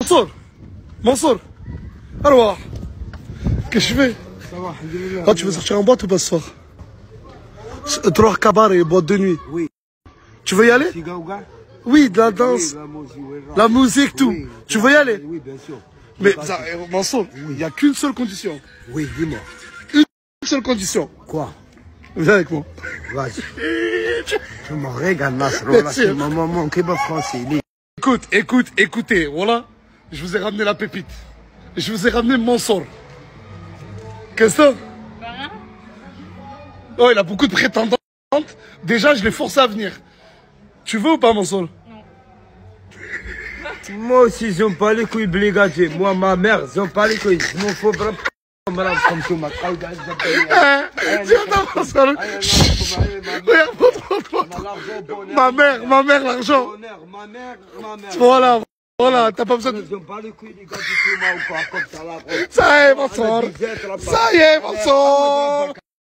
منصور منصور أروح qu'est-ce que je fais? Ah, tu veux sortir en boîte ou pas ce soir? Trois cabarets, boîte de nuit. Oui. Tu veux y aller? Oui, de la danse, la musique, tout. Oui, tu veux y aller? Oui, bien sûr. Mais Mansour, il n'y a qu'une seule condition. Oui, dis-moi. Une seule condition. Quoi? Viens avec moi. Vas-y. Je me régale là, c'est ma maman qui va français. Écoutez, voilà. Je vous ai ramené la pépite. Je vous ai ramené Mansour. Qu'est-ce que c'est? Oh, il a beaucoup de prétendantes. Déjà, je l'ai forcé à venir. Tu veux ou pas, Mansour? Moi aussi, j'aime pas les couilles bligadées. Moi, ma mère, j'aime pas les couilles. Je m'en fous vraiment. Comme tout ma taille. Ma mère, l'argent. Voilà, t'as pas besoin de... Ça y est, Mansour. Ça y est, Mansour.